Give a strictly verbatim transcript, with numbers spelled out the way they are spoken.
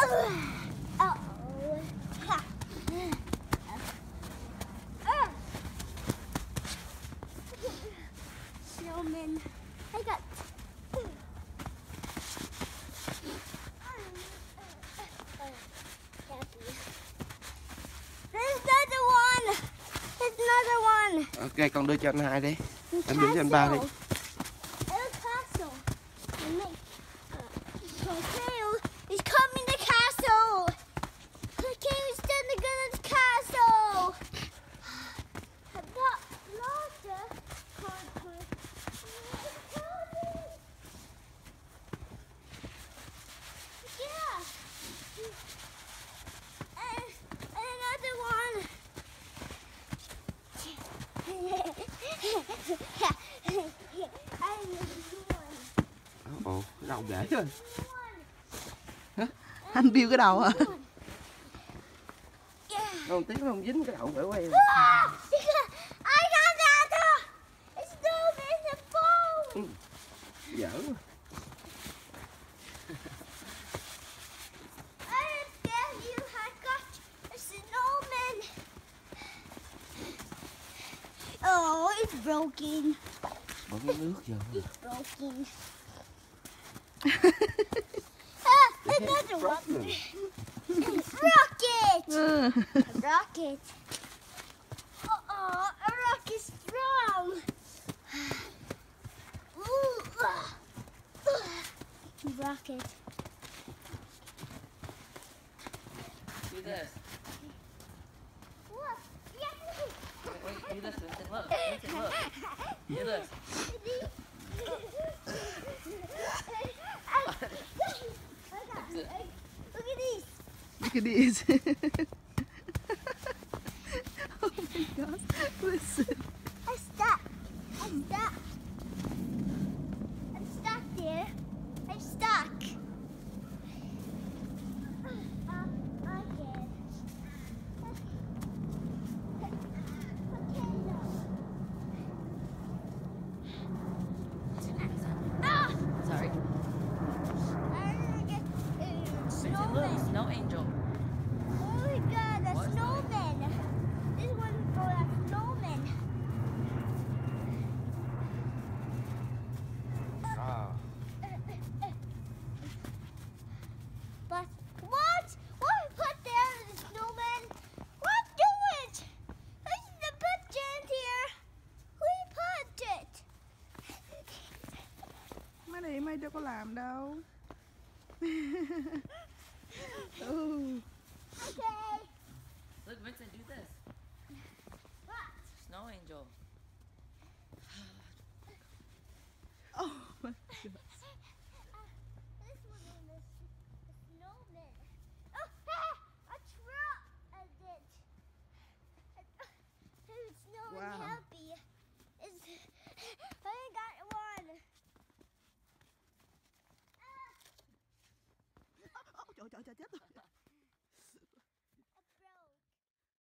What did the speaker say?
Uh-oh. Ha. Uh. Snowman. I got. There's another one. There's another one. Ok, con đưa cho anh hai đi. Anh đưa cho anh ba đi. El castle. He's coming to castle. Okay, he's gonna go to the castle. But larger country. Yeah. And, and another one. Ồ, cái đầu gãy rồi. Hả? Anh biêu cái đầu hả? Không, tiếc nó không dính cái đầu phải quay. I got that. It's still in the phone. Dở. I tell you, I got a snowman. Oh, it's broken. Bỏ cái nước vô. It's broken. Ah, another one. Rocket! Ừ. A rocket. Uh-oh, a rocket strong. Ooh, uh, uh. Rocket. Do this. What? Yeah. Wait, wait, do this, Vincent. Look, Vincent, look. Do this. Look at these. Look at these. Oh my gosh, listen. I'm stuck. I'm stuck. I'm stuck there. I'm stuck. Uh, again. Ah! Sorry. I get uh, Vincent, look, snowman. snow angel. Oh my god, a What? snowman. This one for a snowman. À. But what? What put there the snowman? What do it? This is the big giant here. Who put it? Mấy này mày đâu có làm đâu. Ừ. Okay. Look, Vincent, do this. What? Snow angel.